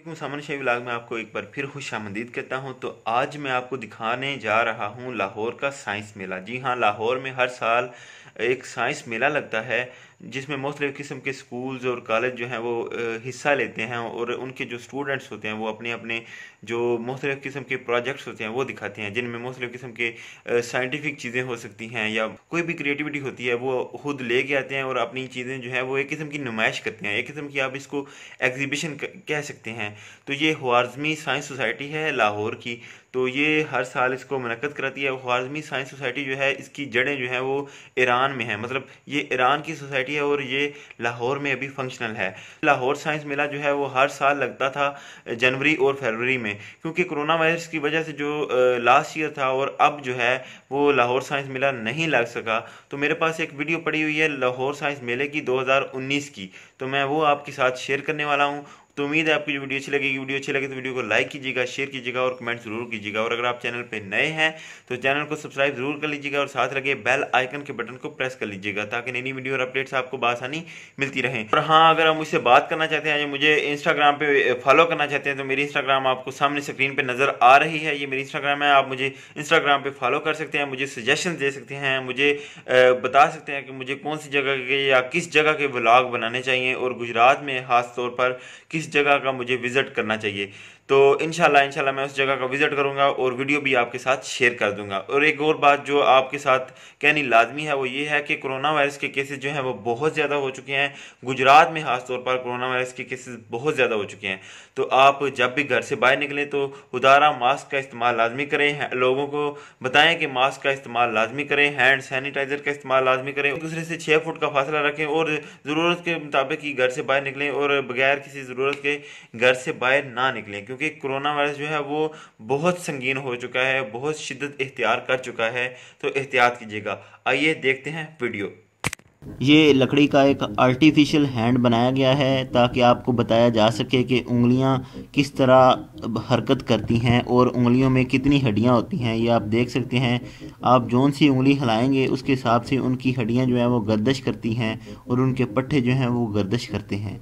सामान्य शाही व्लॉग में आपको एक बार फिर खुशामदीद कहता हूं। तो आज मैं आपको दिखाने जा रहा हूं लाहौर का साइंस मेला। जी हां, लाहौर में हर साल एक साइंस मेला लगता है जिसमें मुख्तलिफ़ किस्म के स्कूल्स और कॉलेज जो हैं वो हिस्सा लेते हैं और उनके जो स्टूडेंट्स होते हैं वो अपने अपने जो मुख्तलिफ़ किस्म के प्रोजेक्ट्स होते हैं वो दिखाते हैं, जिनमें मुख्तलिफ़ किस्म के साइंटिफिक चीज़ें हो सकती हैं या कोई भी क्रिएटिविटी होती है वो खुद ले के आते हैं और अपनी चीज़ें जो है वो एक किस्म की नुमाइश करते हैं। एक किस्म की आप इसको एग्जीबिशन कह सकते हैं। तो ये ख्वारिज़मी साइंस सोसाइटी है लाहौर की, तो ये हर साल इसको मुनक्कद कराती है। ख्वारिज़मी साइंस सोसाइटी जो है इसकी जड़ें जो हैं वो ईरान में हैं, मतलब ये ईरान की सोसाइटी है और ये लाहौर में अभी फंक्शनल है। लाहौर साइंस मेला जो है वो हर साल लगता था जनवरी और फरवरी में, क्योंकि कोरोना वायरस की वजह से जो लास्ट ईयर था और अब जो है वो लाहौर साइंस मेला नहीं लग सका। तो मेरे पास एक वीडियो पड़ी हुई है लाहौर साइंस मेले की 2019 की, तो मैं वो आपके साथ शेयर करने वाला हूँ। तो उम्मीद है आपकी जो वीडियो अच्छी लगेगी। वीडियो अच्छी लगे तो वीडियो को लाइक कीजिएगा, शेयर कीजिएगा और कमेंट जरूर कीजिएगा। और अगर आप चैनल पे नए हैं तो चैनल को सब्सक्राइब जरूर कर लीजिएगा और साथ लगे बेल आइकन के बटन को प्रेस कर लीजिएगा ताकि नई नई वीडियो और अपडेट्स आपको बआसानी मिलती रहें। और हाँ, अगर आप मुझसे बात करना चाहते हैं या मुझे इंस्टाग्राम पे फॉलो करना चाहते हैं तो मेरी इंस्टाग्राम आपको सामने स्क्रीन पर नजर आ रही है। ये मेरी इंस्टाग्राम है, आप मुझे इंस्टाग्राम पे फॉलो कर सकते हैं, मुझे सजेशन दे सकते हैं, मुझे बता सकते हैं कि मुझे कौन सी जगह के या किस जगह के व्लॉग बनाने चाहिए और गुजरात में खास तौर पर किस जगह का मुझे विजिट करना चाहिए। तो इंशाल्लाह मैं उस जगह का विजिट करूंगा और वीडियो भी आपके साथ शेयर कर दूंगा। और एक और बात जो आपके साथ कहनी लाजमी है वो ये है कि कोरोना वायरस के केसेस जो हैं वो बहुत ज़्यादा हो चुके हैं। गुजरात में खास तौर पर कोरोना वायरस के केसेस बहुत ज़्यादा हो चुके हैं। तो आप जब भी घर से बाहर निकलें तो खुदारा मास्क का इस्तेमाल लाजमी करें, लोगों को बताएं कि मास्क का इस्तेमाल लाजमी करें, हैंड सैनिटाइजर का इस्तेमाल लाजमी करें, एक दूसरे से 6 फुट का फासला रखें और ज़रूरत के मुताबिक ही घर से बाहर निकलें और बगैर किसी ज़रूरत के घर से बाहर ना निकलें, क्योंकि कोरोना वायरस जो है वो बहुत संगीन हो चुका है, बहुत शिद्दत इख्तियार कर चुका है। तो एहतियात कीजिएगा। आइए देखते हैं वीडियो। ये लकड़ी का एक आर्टिफिशियल हैंड बनाया गया है ताकि आपको बताया जा सके कि उंगलियां किस तरह हरकत करती हैं और उंगलियों में कितनी हड्डियां होती हैं। ये आप देख सकते हैं, आप जौन सी उंगली हिलाएंगे उसके हिसाब से उनकी हड्डियां जो हैं वो गर्दिश करती हैं और उनके पट्टे जो हैं वो गर्दिश करते हैं।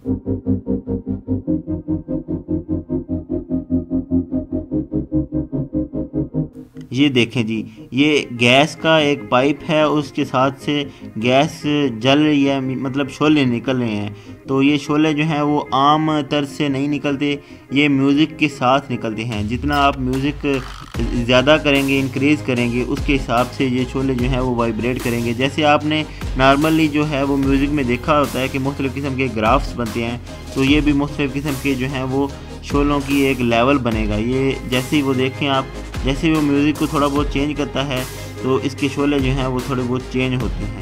ये देखें जी, ये गैस का एक पाइप है, उसके साथ से गैस जल रही है, मतलब शोले निकल रहे हैं। तो ये शोले जो हैं वो आम तर्ज से नहीं निकलते, ये म्यूज़िक के साथ निकलते हैं। जितना आप म्यूज़िक ज़्यादा करेंगे, इंक्रीज़ करेंगे, उसके हिसाब से ये शोले जो हैं वो वाइब्रेट करेंगे। जैसे आपने नॉर्मली जो है वो म्यूज़िक में देखा होता है कि मुख्तलिफ़ किस्म के ग्राफ्स बनते हैं, तो ये भी मुख्तलिफ़ किस्म के जो हैं वो शोलों की एक लेवल बनेगा। ये जैसे ही वो देखें आप, जैसे ही वो म्यूज़िक को थोड़ा बहुत चेंज करता है तो इसके शोले जो हैं वो थोड़े बहुत चेंज होते हैं।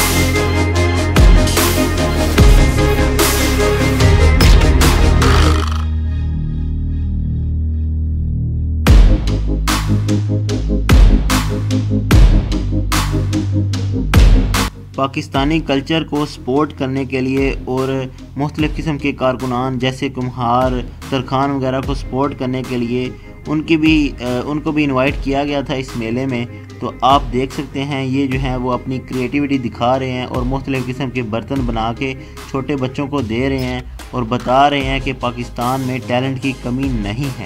पाकिस्तानी कल्चर को सपोर्ट करने के लिए और मुख्तलिफ़ किस्म के कारकुनान जैसे कुम्हार, तरखान वगैरह को सपोर्ट करने के लिए उनको भी इनवाइट किया गया था इस मेले में। तो आप देख सकते हैं ये जो है वो अपनी क्रिएटिविटी दिखा रहे हैं और मुख्तलिफ़ किस्म के बर्तन बना के छोटे बच्चों को दे रहे हैं और बता रहे हैं कि पाकिस्तान में टैलेंट की कमी नहीं है।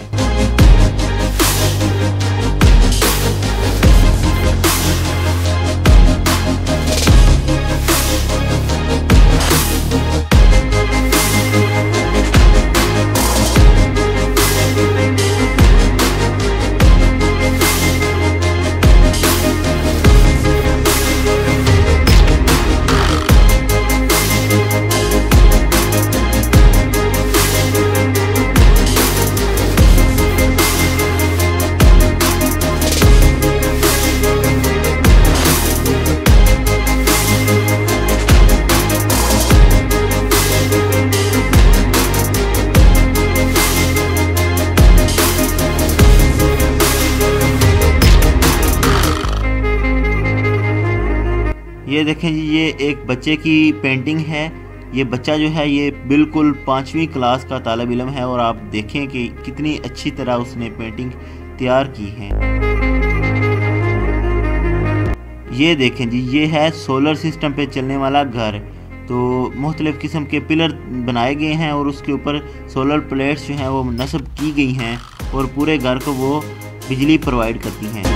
ये देखें जी, ये एक बच्चे की पेंटिंग है। ये बच्चा जो है ये बिल्कुल 5वीं क्लास का तालिब इल्म है और आप देखें कि कितनी अच्छी तरह उसने पेंटिंग तैयार की है। ये देखें जी, ये है सोलर सिस्टम पे चलने वाला घर। तो मुख्तलिफ़ किस्म के पिलर बनाए गए हैं और उसके ऊपर सोलर प्लेट्स जो हैं वो नस्ब की गई हैं और पूरे घर को वो बिजली प्रोवाइड करती हैं।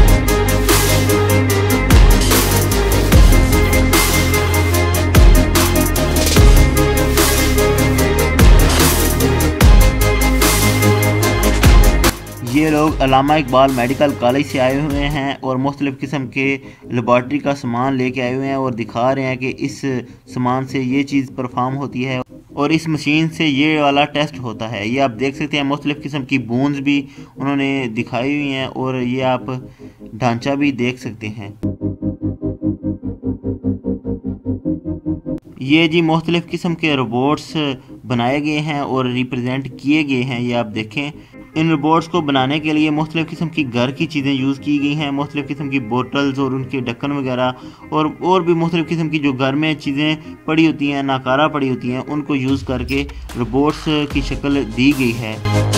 ये लोग अल्लामा इकबाल मेडिकल कॉलेज से आए हुए हैं और मुख्तलिफ़ किस्म के लेबॉर्ट्री का सामान लेके आए हुए हैं और दिखा रहे हैं कि इस सामान से ये चीज़ परफॉर्म होती है और इस मशीन से ये वाला टेस्ट होता है। ये आप देख सकते हैं मुख्तलिफ़ किस्म की बूंद भी उन्होंने दिखाई हुई हैं और ये आप ढांचा भी देख सकते हैं। ये जी मुख्तलिफ़ किस्म के रोबोट्स बनाए गए हैं और रिप्रेजेंट किए गए हैं। ये आप देखें, इन रोबोट्स को बनाने के लिए मुख्तलिफ़ किस्म की घर की चीज़ें यूज़ की गई हैं, मुख्तलिफ़ किस्म की बोटल्स और उनके ढक्कन वगैरह और भी मुख्तलिफ़ किस्म की जो घर में चीज़ें पड़ी होती हैं, नाकारा पड़ी होती हैं, उनको यूज़ करके रोबोट्स की शक्ल दी गई है।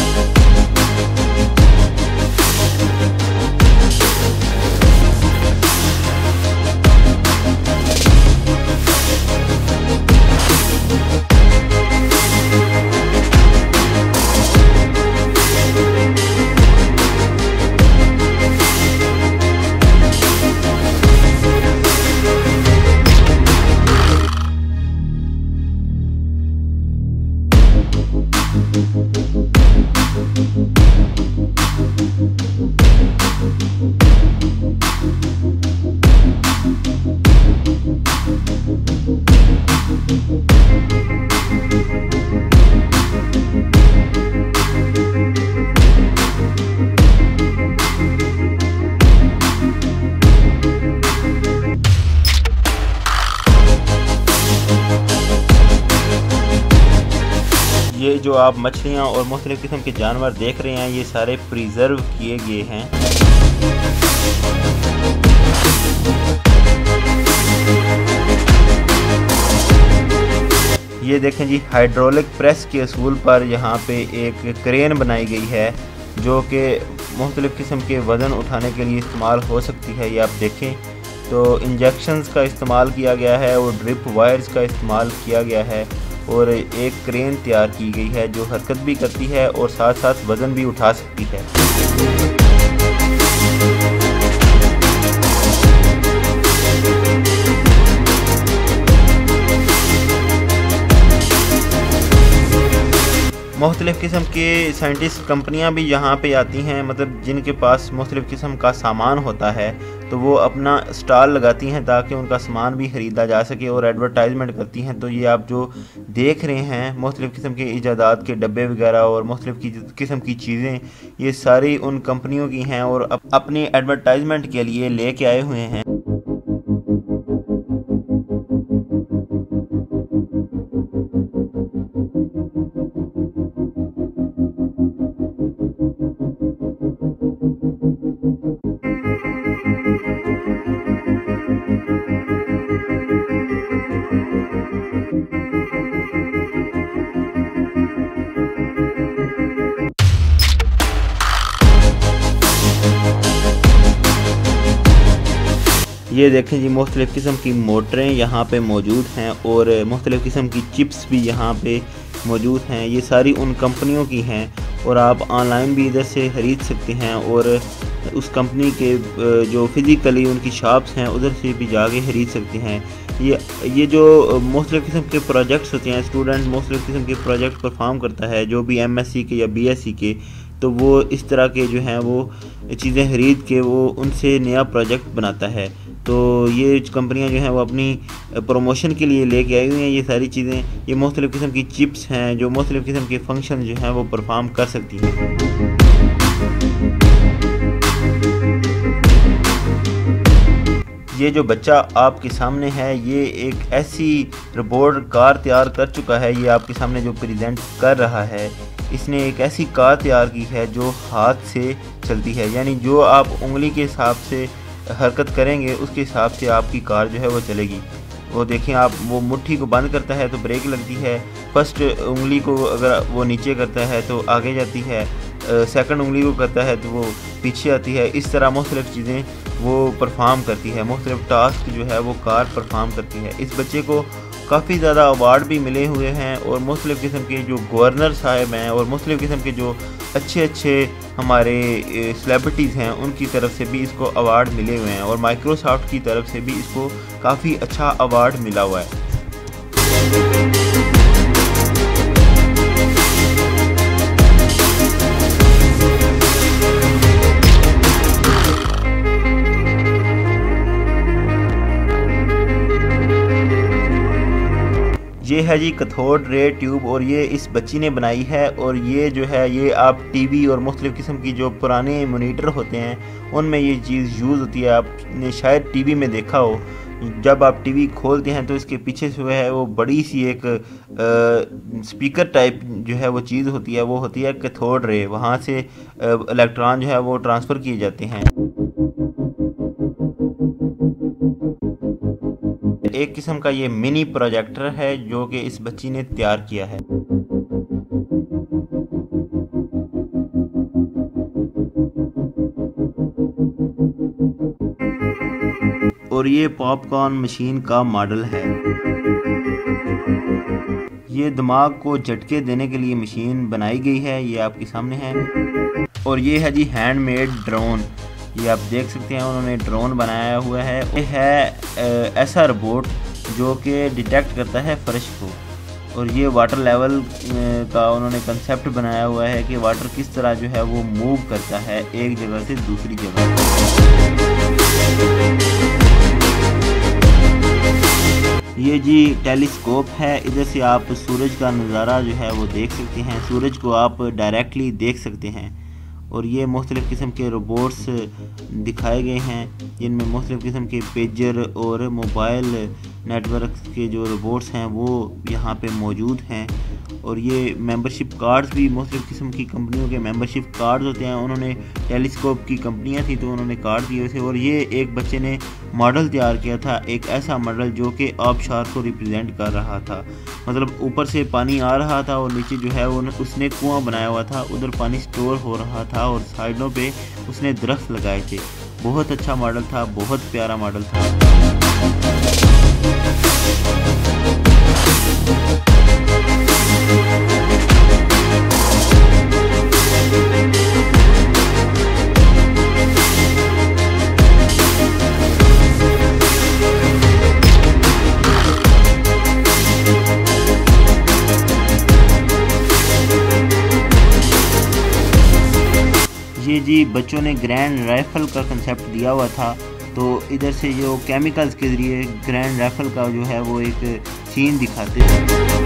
ये जो आप मछलियाँ और मुख्तलिफ़ किस्म के जानवर देख रहे हैं, ये सारे प्रिजर्व किए गए हैं। ये देखें जी, हाइड्रोलिक प्रेस के असूल पर यहाँ पे एक क्रेन बनाई गई है जो कि मुख्तलिफ़ किस्म के वज़न उठाने के लिए इस्तेमाल हो सकती है। ये आप देखें तो इंजेक्शंस का इस्तेमाल किया गया है और ड्रिप वायर्स का इस्तेमाल किया गया है और एक क्रेन तैयार की गई है जो हरकत भी करती है और साथ साथ वज़न भी उठा सकती है। मुख्तलिफ़ किस्म के साइंटिस्ट कंपनियां भी यहाँ पे आती हैं, मतलब जिनके पास मुख्तलिफ़ किस्म का सामान होता है तो वो अपना स्टॉल लगाती हैं ताकि उनका सामान भी ख़रीदा जा सके और एडवर्टाइजमेंट करती हैं। तो ये आप जो देख रहे हैं मुख्तलिफ़ किस्म के इजादात के डब्बे वगैरह और मुख्तलिफ़ किस्म की चीज़ें, ये सारी उन कंपनियों की हैं और अपनी एडवर्टाइजमेंट के लिए लेके आए हुए हैं। ये देखें जी, मुख्तलिफ़ किस्म की मोटरें यहाँ पे मौजूद हैं और मुख्तलिफ़ किस्म की चिप्स भी यहाँ पे मौजूद हैं। ये सारी उन कंपनियों की हैं और आप ऑनलाइन भी इधर से ख़रीद सकते हैं और उस कंपनी के जो फिज़िकली उनकी शॉप्स हैं उधर से भी जाके ख़रीद सकते हैं। ये जो मुख्तलिफ़ किस्म के प्रोजेक्ट्स होते हैं, स्टूडेंट मुख्तलिफ़ किस्म के प्रोजेक्ट परफॉर्म करता है, जो भी MSc के या BSc के, तो वो इस तरह के जो हैं वो चीज़ें ख़रीद के वो उनसे नया प्रोजेक्ट बनाता है। तो ये कंपनियां जो हैं वो अपनी प्रमोशन के लिए लेके आई हुई हैं ये सारी चीज़ें। ये मुख्तलिफ़ किस्म की चिप्स हैं जो मुख्तलिफ़ किस्म के फंक्शन जो हैं वो परफॉर्म कर सकती हैं। ये जो बच्चा आपके सामने है ये एक ऐसी रोबोट कार तैयार कर चुका है। ये आपके सामने जो प्रेजेंट कर रहा है, इसने एक ऐसी कार तैयार की है जो हाथ से चलती है, यानी जो आप उंगली के हिसाब से हरकत करेंगे उसके हिसाब से आपकी कार जो है वो चलेगी। वो देखें आप, वो मुट्ठी को बंद करता है तो ब्रेक लगती है, फर्स्ट उंगली को अगर वो नीचे करता है तो आगे जाती है, सेकंड उंगली को करता है तो वो पीछे आती है। इस तरह मुख्तलिफ़ चीज़ें वो परफॉर्म करती है, मुख्तलिफ़ टास्क जो है वो कार परफॉर्म करती है। इस बच्चे को काफ़ी ज़्यादा अवार्ड भी मिले हुए हैं और मुख्तलिफ़ किस्म के जो गवर्नर साहब हैं और मुख्तलिफ़ किस्म के जो अच्छे अच्छे हमारे सेलिब्रिटीज़ हैं उनकी तरफ से भी इसको अवार्ड मिले हुए हैं और माइक्रोसॉफ्ट की तरफ से भी इसको काफ़ी अच्छा अवार्ड मिला हुआ है। ये है जी कैथोड रे ट्यूब और ये इस बच्ची ने बनाई है। और ये जो है ये आप टीवी और मुख्तलिफ़ किस्म की जो पुराने मोनीटर होते हैं उनमें ये चीज़ यूज़ होती है। आपने शायद टीवी में देखा हो, जब आप टीवी खोलते हैं तो इसके पीछे से है वो बड़ी सी एक स्पीकर टाइप जो है वो चीज़ होती है, वो होती है कैथोड रे। वहाँ से इलेक्ट्रॉन जो है वो ट्रांसफ़र किए जाते हैं। एक किस्म का ये मिनी प्रोजेक्टर है जो कि इस बच्ची ने तैयार किया है। और ये पॉपकॉर्न मशीन का मॉडल है। ये दिमाग को झटके देने के लिए मशीन बनाई गई है, ये आपके सामने है। और ये है जी हैंडमेड ड्रोन, ये आप देख सकते हैं उन्होंने ड्रोन बनाया हुआ है। ये है ऐसा रोबोट जो कि डिटेक्ट करता है फर्श को। और ये वाटर लेवल का उन्होंने कंसेप्ट बनाया हुआ है कि वाटर किस तरह जो है वो मूव करता है एक जगह से दूसरी जगह। ये जी टेलीस्कोप है, इधर से आप सूरज का नज़ारा जो है वो देख सकते हैं, सूरज को आप डायरेक्टली देख सकते हैं। और ये मुख्तलिफ़ किस्म के रोबोट्स दिखाए गए हैं जिनमें मुख्तलिफ़ किस्म के पेजर और मोबाइल नेटवर्क के जो रोबोट्स हैं वो यहाँ पे मौजूद हैं। और ये मेंबरशिप कार्ड्स भी मुख्तलिफ़ किस्म की कंपनियों के मेंबरशिप कार्ड्स होते हैं। उन्होंने टेलीस्कोप की कंपनियाँ थी तो उन्होंने कार्ड दिए थे। और ये एक बच्चे ने मॉडल तैयार किया था, एक ऐसा मॉडल जो कि आबशार को रिप्रेजेंट कर रहा था। मतलब ऊपर से पानी आ रहा था और नीचे जो है वो उसने कुआं बनाया हुआ था, उधर पानी स्टोर हो रहा था और साइडों पे उसने दरख्त लगाए थे। बहुत अच्छा मॉडल था, बहुत प्यारा मॉडल था। ये जी बच्चों ने ग्रैंड राइफल का कंसेप्ट दिया हुआ था, तो इधर से जो केमिकल्स के ज़रिए ग्रैंड राइफल का जो है वो एक सीन दिखाते हैं।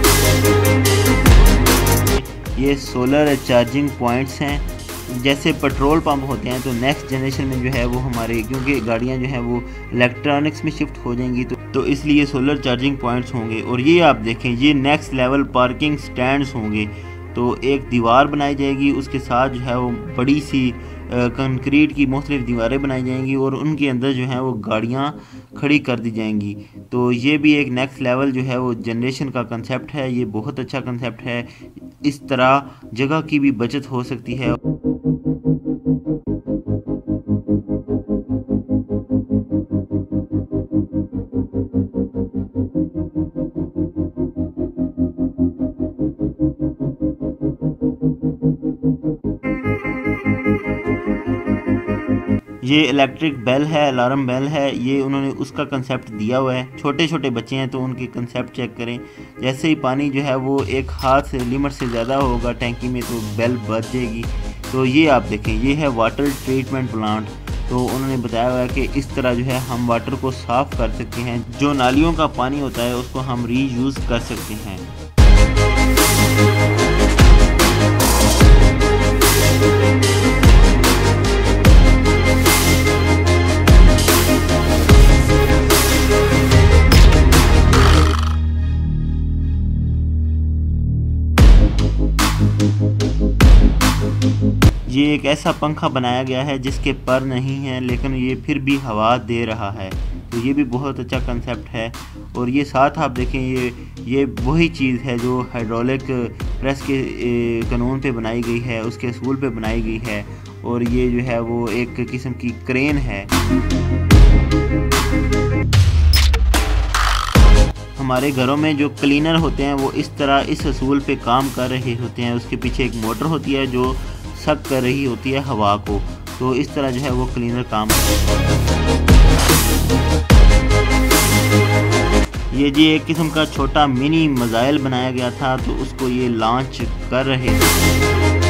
ये सोलर चार्जिंग पॉइंट्स हैं, जैसे पेट्रोल पंप होते हैं तो नेक्स्ट जनरेशन में जो है वो हमारे क्योंकि गाड़ियाँ जो हैं वो इलेक्ट्रॉनिक्स में शिफ्ट हो जाएंगी तो इसलिए सोलर चार्जिंग पॉइंट्स होंगे। और ये आप देखें ये नेक्स्ट लेवल पार्किंग स्टैंड्स होंगे। तो एक दीवार बनाई जाएगी, उसके साथ जो है वो बड़ी सी कंक्रीट की मुख्तलिफ दीवारें बनाई जाएंगी और उनके अंदर जो है वो गाड़ियाँ खड़ी कर दी जाएंगी। तो ये भी एक नेक्स्ट लेवल जो है वो जनरेशन का कंसेप्ट है, ये बहुत अच्छा कंसेप्ट है। इस तरह जगह की भी बचत हो सकती है। ये इलेक्ट्रिक बेल है, अलार्म बेल है, ये उन्होंने उसका कंसेप्ट दिया हुआ है। छोटे छोटे बच्चे हैं तो उनके कंसेप्ट चेक करें। जैसे ही पानी जो है वो एक हाथ से लिमिट से ज़्यादा होगा टैंकी में तो बेल बज जाएगी। तो ये आप देखें ये है वाटर ट्रीटमेंट प्लांट। तो उन्होंने बताया हुआ है कि इस तरह जो है हम वाटर को साफ़ कर सकते हैं, जो नालियों का पानी होता है उसको हम रीयूज़ कर सकते हैं। ये एक ऐसा पंखा बनाया गया है जिसके पर नहीं है लेकिन ये फिर भी हवा दे रहा है, तो ये भी बहुत अच्छा कंसेप्ट है। और ये साथ आप देखें ये वही चीज़ है जो हाइड्रोलिक प्रेस के कानून पे बनाई गई है, उसके असूल पे बनाई गई है। और ये जो है वो एक किस्म की क्रेन है। हमारे घरों में जो क्लीनर होते हैं वो इस तरह इस असूल पे काम कर रहे होते हैं। उसके पीछे एक मोटर होती है जो सक कर रही होती है हवा को, तो इस तरह जो है वो क्लीनर काम करता है। ये जी एक किस्म का छोटा मिनी मिसाइल बनाया गया था, तो उसको ये लॉन्च कर रहे थे।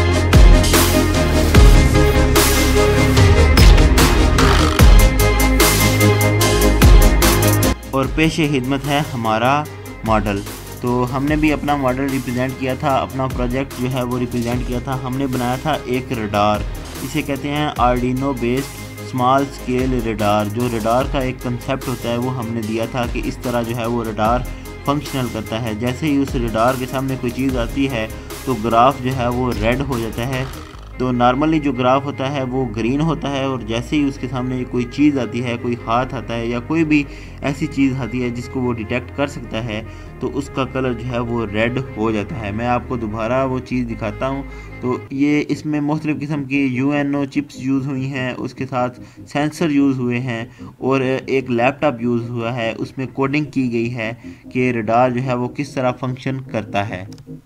और पेशे हिदमत है हमारा मॉडल। तो हमने भी अपना मॉडल रिप्रेजेंट किया था, अपना प्रोजेक्ट जो है वो रिप्रेजेंट किया था। हमने बनाया था एक रडार, इसे कहते हैं Arduino based small scale radar. जो रडार का एक कंसेप्ट होता है वो हमने दिया था कि इस तरह जो है वो रडार फंक्शनल करता है। जैसे ही उस रडार के सामने कोई चीज़ आती है तो ग्राफ जो है वो रेड हो जाता है। तो नॉर्मली जो ग्राफ होता है वो ग्रीन होता है, और जैसे ही उसके सामने कोई चीज़ आती है, कोई हाथ आता है या कोई भी ऐसी चीज़ आती है जिसको वो डिटेक्ट कर सकता है, तो उसका कलर जो है वो रेड हो जाता है। मैं आपको दोबारा वो चीज़ दिखाता हूँ। तो ये इसमें मुख्तलिफ़ किस्म की UNO चिप्स यूज़ हुई हैं, उसके साथ सेंसर यूज़ हुए हैं और एक लैपटॉप यूज़ हुआ है। उसमें कोडिंग की गई है कि रडार जो है वो किस तरह फंक्शन करता है।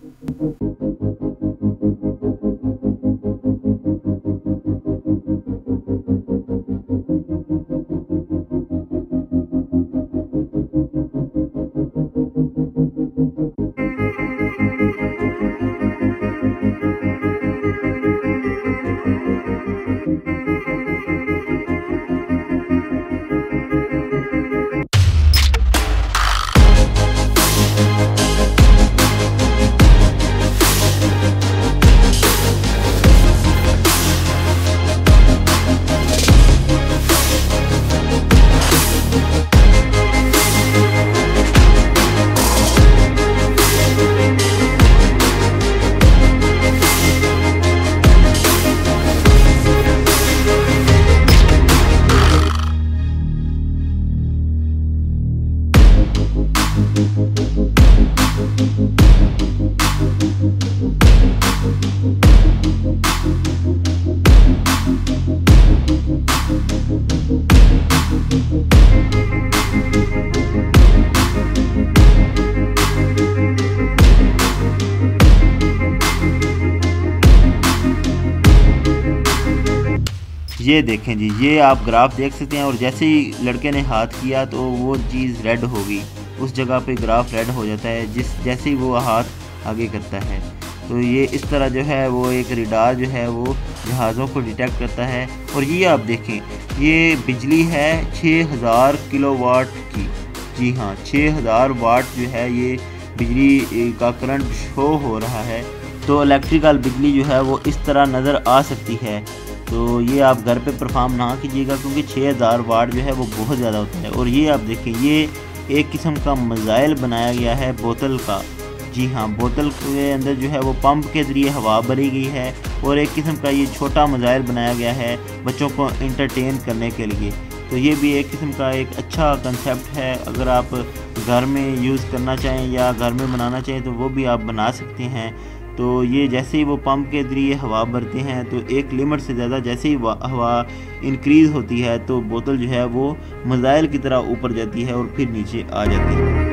ये देखें जी, ये आप ग्राफ देख सकते हैं। और जैसे ही लड़के ने हाथ किया तो वो चीज़ रेड हो गई, उस जगह पे ग्राफ रेड हो जाता है जैसे ही वो हाथ आगे करता है। तो ये इस तरह जो है वो एक रडार जो है वो जहाज़ों को डिटेक्ट करता है। और ये आप देखें, ये बिजली है 6000 किलोवाट की। जी हाँ, 6000 वाट जो है ये बिजली का करंट शो हो रहा है। तो इलेक्ट्रिकल बिजली जो है वो इस तरह नज़र आ सकती है। तो ये आप घर पे परफॉर्म ना कीजिएगा, क्योंकि 6000 वाट जो है वो बहुत ज़्यादा होता है। और ये आप देखें, ये एक किस्म का मिसाइल बनाया गया है बोतल का। जी हाँ, बोतल के अंदर जो है वो पंप के ज़रिए हवा भरी गई है, और एक किस्म का ये छोटा मिसाइल बनाया गया है बच्चों को इंटरटेन करने के लिए। तो ये भी एक किस्म का एक अच्छा कंसेप्ट है। अगर आप घर में यूज़ करना चाहें या घर में बनाना चाहें तो वो भी आप बना सकते हैं। तो ये जैसे ही वो पंप के ज़रिए हवा भरते हैं तो एक लिमिट से ज़्यादा जैसे ही हवा इंक्रीज़ होती है तो बोतल जो है वो मिसाइल की तरह ऊपर जाती है और फिर नीचे आ जाती है।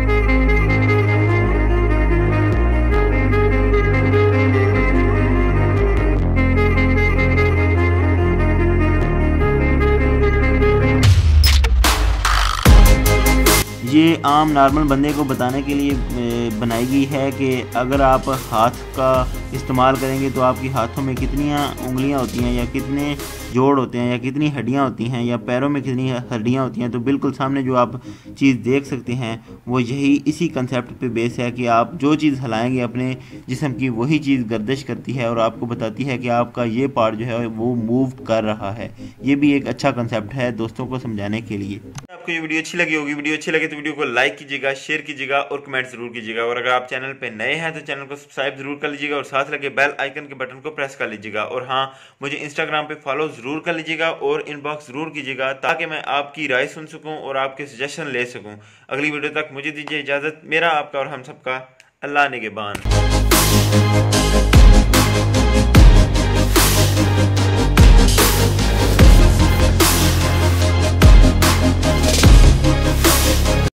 ये आम नॉर्मल बंदे को बताने के लिए बनाई गई है कि अगर आप हाथ का इस्तेमाल करेंगे तो आपके हाथों में कितनी उंगलियां होती हैं या कितने जोड़ होते हैं या कितनी हड्डियां होती हैं या पैरों में कितनी हड्डियां होती हैं। तो बिल्कुल सामने जो आप चीज़ देख सकते हैं वो यही इसी कंसेप्ट पे बेस है कि आप जो चीज़ हिलाएंगे अपने जिस्म की वही चीज़ गर्दिश करती है और आपको बताती है कि आपका ये पार्ट जो है वो मूव कर रहा है। ये भी एक अच्छा कंसेप्ट है दोस्तों को समझाने के लिए। आपको ये वीडियो अच्छी लगी होगी, वीडियो अच्छी लगे तो वीडियो को लाइक कीजिएगा, शेयर कीजिएगा और कमेंट जरूर कीजिएगा। और अगर आप चैनल पे नए हैं तो चैनल को सब्सक्राइब जरूर कर लीजिएगा और साथ लगे बेल आइकन के बटन को प्रेस कर लीजिएगा। और हाँ, मुझे इंस्टाग्राम पे फॉलो जरूर कर लीजिएगा और इनबॉक्स जरूर कीजिएगा ताकि मैं आपकी राय सुन सकूं और आपके सजेशन ले सकूं। अगली वीडियो तक मुझे दीजिए इजाजत। मेरा, आपका और हम सबका अल्लाह निगहबान।